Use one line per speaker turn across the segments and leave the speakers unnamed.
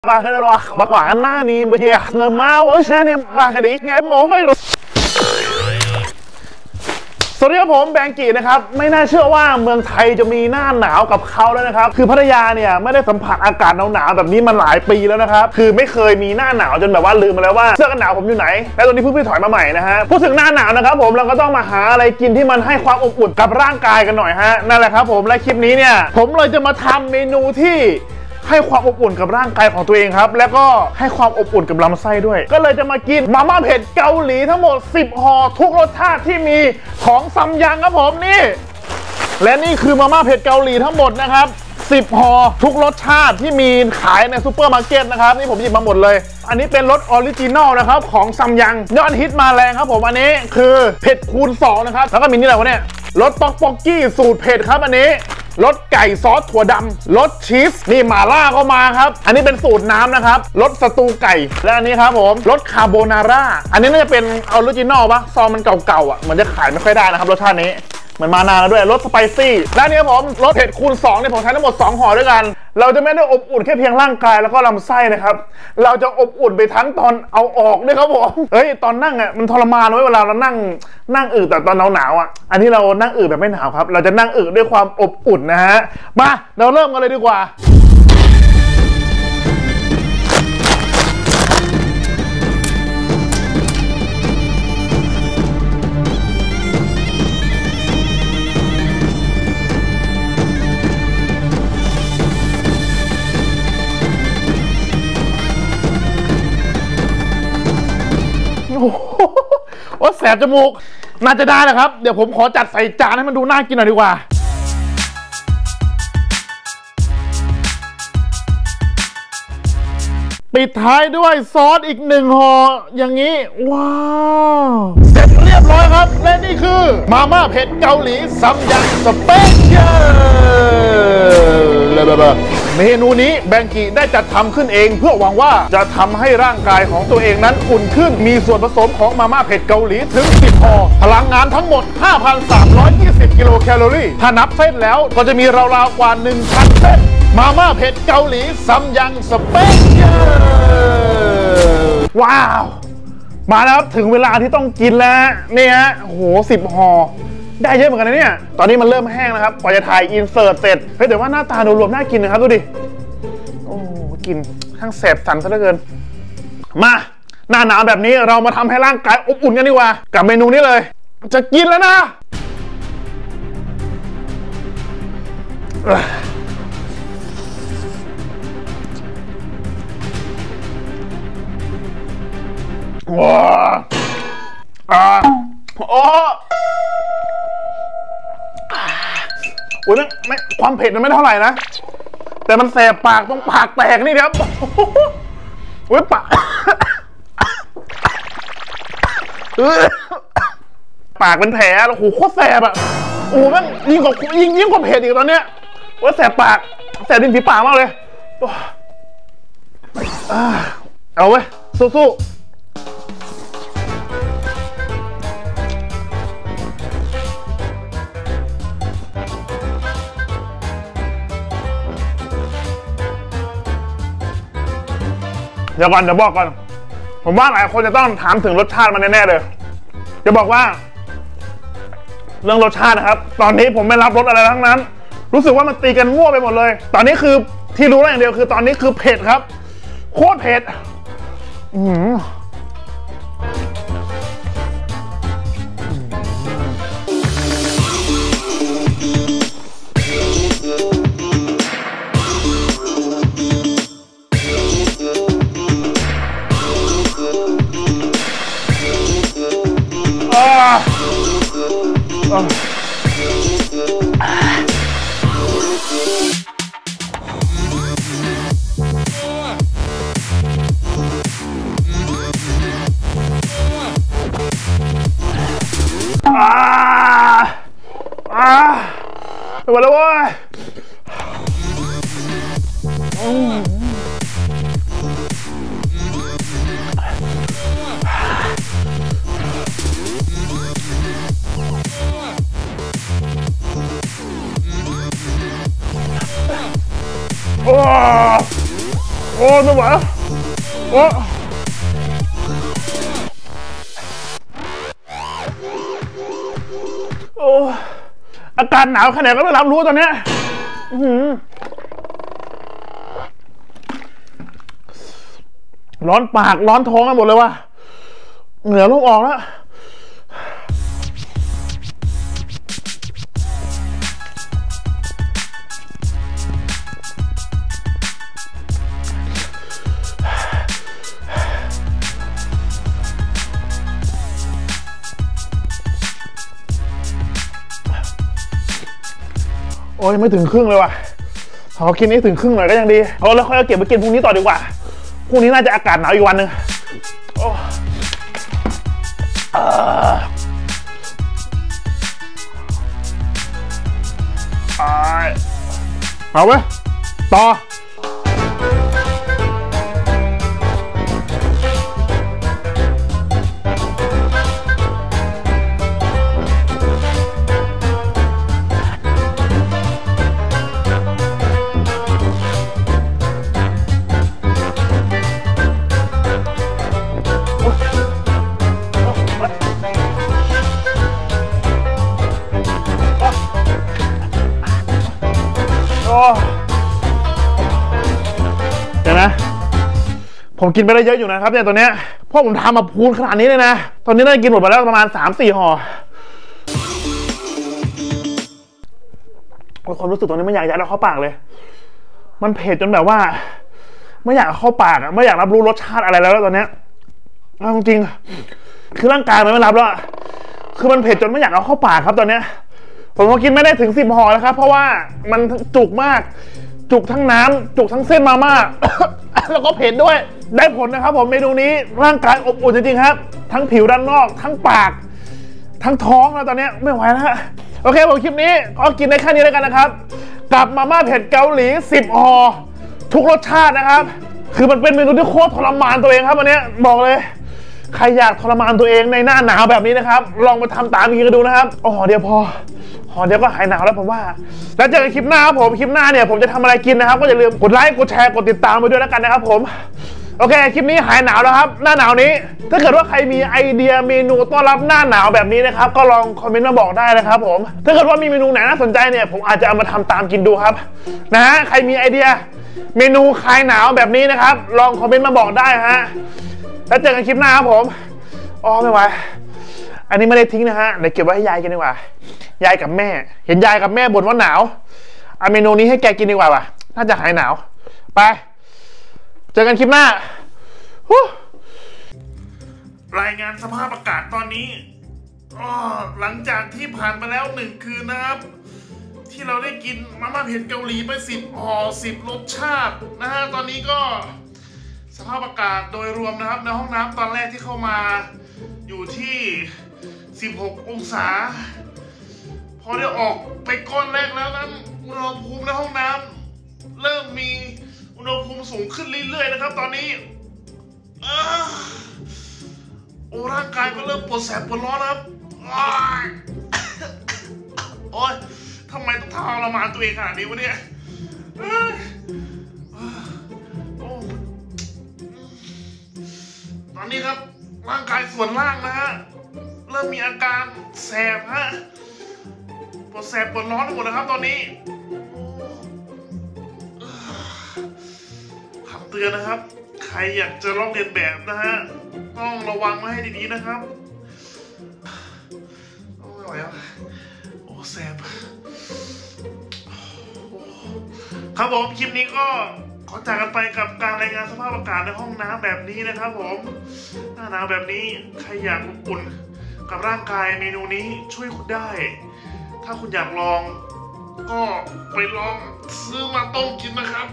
Bakit bakwakan na ni Baya na mawa siya ni bakit ikat moไม่รู้สวัสดีครับผมแบงกี้นะครับไม่น่าเชื่อว่าเมืองไทยจะมีหน้าหนาวกับเขาแล้วนะครับคือพัทยาเนี่ยไม่ได้สัมผัสอากาศหนาวๆแบบนี้มาหลายปีแล้วนะครับคือไม่เคยมีหน้าหนาวจนแบบว่าลืมไปแล้วว่าเสื้อกันหนาวผมอยู่ไหนและตอนนี้เพิ่งไปถอยมาใหม่นะฮะพูดถึงหน้าหนาวนะครับผมเราก็ต้องมาหาอะไรกินที่มันให้ความอบอุ่นกับร่างกายกันหน่อยฮะนั่นแหละครับผมและคลิปนี้เนี่ยผมเลยจะมาทำเมนูที่ให้ความอบอุ่นกับร่างกายของตัวเองครับแล้วก็ให้ความอบอุ่นกับลำไส้ด้วยก็เลยจะมากินมาม่าเผ็ดเกาหลีทั้งหมด10ห่อทุกรสชาติที่มีของซัมยังครับผมนี่และนี่คือมาม่าเผ็ดเกาหลีทั้งหมดนะครับ10ห่อทุกรสชาติที่มีขายในซูเปอร์มาร์เก็ตนะครับนี่ผมหยิบมาหมดเลยอันนี้เป็นรสออริจินอลนะครับของซัมยังยอดฮิตมาแรงครับผมอันนี้คือเผ็ดคูณ2นะครับแล้วก็มีนี่อะไรวะเนี่ยรสป๊อกกี้สูตรเผ็ดครับอันนี้รสไก่ซอสถั่วดำรสชีสนี่หม่าล่าก็มาครับอันนี้เป็นสูตรน้ำนะครับรสสตูไก่และอันนี้ครับผมรสคาโบนาร่าอันนี้น่าจะเป็นออริจินอลปะซองมันเก่าๆอ่ะเหมือนจะขายไม่ค่อยได้นะครับรสชาตินี้เหมือนมานานแล้วด้วยรสสไปซี่และนี่ครับผมรสเผ็ดคูณ2เนี่ยผมใช้ทั้งหมด2ห่อด้วยกันเราจะไม่ได้อบอุ่นแค่เพียงร่างกายแล้วก็ลำไส้นะครับเราจะอบอุ่นไปทั้งตอนเอาออกด้วยครับผมเฮ้ยตอนนั่งอ่ะมันทรมานไว้เวลาเรานั่งอึแต่ตอนหนาวอ่ะอันนี้เรานั่งอึแบบไม่หนาวครับเราจะนั่งอึด้วยความอบอุ่นนะฮะมาเราเริ่มกันเลยดีกว่าโอ้แสบจมูกน่าจะได้นะครับเดี๋ยวผมขอจัดใส่จานให้มันดูน่ากินหน่อยดีกว่าปิดท้ายด้วยซอสอีก1ห่ออย่างนี้ว้าวเสร็จเรียบร้อยครับและนี่คือมาม่าเผ็ดเกาหลีซัมยังสเปเชียลเมนูนี้แบงกี้ได้จัดทำขึ้นเองเพื่อหวังว่าจะทำให้ร่างกายของตัวเองนั้นอุ่นขึ้นมีส่วนผสมของมาม่าเผ็ดเกาหลีถึง10ห่อพลังงานทั้งหมด 5,320 กิโลแคลอรี่ถ้านับเส้นแล้วก็จะมีราวๆกว่า 1,000 เส้นมาม่าเผ็ดเกาหลีซัมยังสเปเชียลว้าวมาแล้วครับถึงเวลาที่ต้องกินแล้วนี่ฮะโห10ห่อได้เยอะเหมือนกันนะเนี่ยตอนนี้มันเริ่มแห้งแล้วครับกว่าจะถ่ายอินเสิร์ตเสร็จเฮ้ยแต่ว่าหน้าตาโดยรวมน่ากินนะครับดูดิโอ้กินทั้งแสบสันซะเหลือเกินมาหน้าหนาวแบบนี้เรามาทำให้ร่างกายอบอุ่นกันดีกว่ากับเมนูนี้เลยจะกินแล้วนะว้าโอ้โอ้ยไม่ความเผ็ดมันไม่เท่าไหร่นะแต่มันแสบปากตรงปากแตกนี่ครับโอ้ยปากปากเป็นแผลแล้วโอ้โหโคตรแสบอ่ะโอ้โหมันยิ่งกว่าเผ็ดอีกตอนเนี้ยโอ้ยแสบปากแสบดินฝีปากมากเลยเอาเว้ยสู้ๆเดี๋ยวบอกก่อนผมว่าหลายคนจะต้องถามถึงรสชาติมันแน่ๆเลยจะบอกว่าเรื่องรสชาตินะครับตอนนี้ผมไม่รับรสอะไรทั้งนั้นรู้สึกว่ามันตีกันมั่วไปหมดเลยตอนนี้คือที่รู้อย่างเดียวคือตอนนี้คือเผ็ดครับโคตรเผ็ดไปหมดแล้วเว้ยยไม่ไหวโอ้โอ้อากาศหนาวขนาดก็ไม่รับรู้ตอนเนี้ยร้อนปากร้อนท้องกันหมดเลยว่ะเหงื่อลงออกแล้วโอ้ยไม่ถึงครึ่งเลยว่ะขอกินนี้ถึงครึ่งหน่อยก็ยังดีเอาแล้วค่อยเอาเก็บไปกินพรุ่งนี้ต่อดีกว่าพรุ่งนี้น่าจะอากาศหนาวอีกวันหนึ่งเอาไว้ต่อเดี๋ยวนะผมกินไปได้เยอะอยู่นะครับเนี่ยตอนเนี้ยเพราะผมทำมาพูนขนาดนี้เลยนะตอนนี้น่าจะกินหมดไปแล้วประมาณ 3-4 ห่อความรู้สึกตอนนี้ไม่อยากยัดเอาเข้าปากเลยมันเผ็ดจนแบบว่าไม่อยากเอาเข้าปากอ่ะไม่อยากรับรู้รสชาติอะไรแล้วตอนเนี้ยจริงๆคือร่างกายมันไม่รับแล้วคือมันเผ็ดจนไม่อยากเอาเข้าปากครับตอนเนี้ยผมก็กินไม่ได้ถึง10 ห่อนะครับเพราะว่ามันจุกมากจุกทั้งน้ำจุกทั้งเส้นมาม่า แล้วก็เผ็ดด้วยได้ผลนะครับผมเมนูนี้ร่างกายอบอุ่นจริงๆครับทั้งผิวด้านนอกทั้งปากทั้งท้องแล้วตอนนี้ไม่ไหวแล้วโอเคผมคลิปนี้ก็กินได้แค่นี้แล้วกันนะครับกับมาม่าเผ็ดเกาหลี10 ห่อทุกรสชาตินะครับคือมันเป็นเมนูที่โคตรทรมานตัวเองครับวันนี้บอกเลยใครอยากทรมานตัวเองในหน้าหนาวแบบนี้นะครับลองมาทำตามกินกันดูนะครับห่อเดียวพอห่อเดียวก็หายหนาวแล้วผมว่าแล้วเจอกันคลิปหน้าครับผมคลิปหน้าเนี่ยผมจะทำอะไรกินนะครับก็อย่าลืมกดไลค์กดแชร์กดติดตามไปด้วยแล้วกันนะครับผมโอเคคลิปนี้หายหนาวแล้วครับหน้าหนาวนี้ถ้าเกิดว่าใครมีไอเดียเมนูต้อนรับหน้าหนาวแบบนี้นะครับก็ลองคอมเมนต์มาบอกได้นะครับผมถ้าเกิดว่ามีเมนูไหนน่าสนใจเนี่ยผมอาจจะเอามาทำตามกินดูครับนะฮะใครมีไอเดียเมนูคลายหนาวแบบนี้นะครับลองคอมเมนต์มาบอกได้ฮะแล้วเจอกันคลิปหน้าครับผมไม่ไหวอันนี้ไม่ได้ทิ้งนะฮะเดี๋ยวเก็บไว้ให้ยายกินดีกว่ายายกับแม่เห็นยายกับแม่บ่นว่าหนาวเอาเมนูนี้ให้แกกินดีกว่าว่ะน่าจะหายหนาวไปเจอกันคลิปหน้ารายงานสภาพอากาศตอนนี้หลังจากที่ผ่านมาแล้ว1 คืนนะครับที่เราได้กินมาม่าเผ็ดเกาหลีไป10 ห่อ10 รสชาตินะฮะตอนนี้ก็สภาพอากาศโดยรวมนะครับในห้องน้ำตอนแรกที่เข้ามาอยู่ที่16 องศาพอได้ออกไปก้อนแรกแล้วนั้นอุณหภูมิในห้องน้ำเริ่มมีอุณหภูมิสูงขึ้นเรื่อยๆนะครับตอนนี้ร่างกายก็เริ่มปวดแสบปวดร้อนครับโอ๊ยทำไมต้องทรมานตัวเองขนาดนี้วะเนี่ยตอนนี้ครับร่างกายส่วนล่างนะฮะเริ่มมีอาการแสบฮะปวดแสบปวดร้อนไปหมดนะครับตอนนี้คำเตือนนะครับใครอยากจะลองเรียนแบบนะฮะต้องระวังมาให้ดีๆนะครับไม่ไหวแล้วแสบครับผมคลิปนี้ก็ขอจากกันไปกับการรายงานสภาพอากาศในห้องน้ำแบบนี้นะครับผมหน้าหนาวแบบนี้ใครอยากอุ่นกับร่างกายเมนูนี้ช่วยคุณได้ถ้าคุณอยากลองก็ไปลองซื้อมาต้มกินนะครับ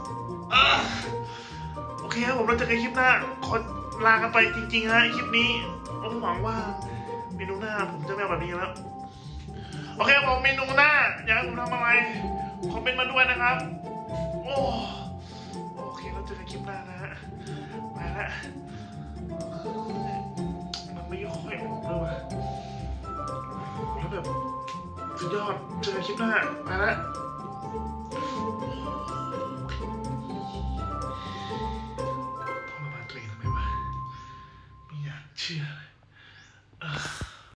โอเคครับผมเราจะกันคลิปหน้าขอลากันไปจริงๆฮะคลิปนี้ผมหวังว่าเมนูหน้าผมจะไม่แบบนี้แล้วโอเคผมเมนูหน้าอยากให้ผมทำอะไรคอมเมนต์มาด้วยนะครับโอเคเราเจอกันคลิปหน้านะฮะไปละมันไม่ค่อยออกเลยว่ะแล้วแบบสุดยอดเจอกันคลิปหน้าไปละเชื่อ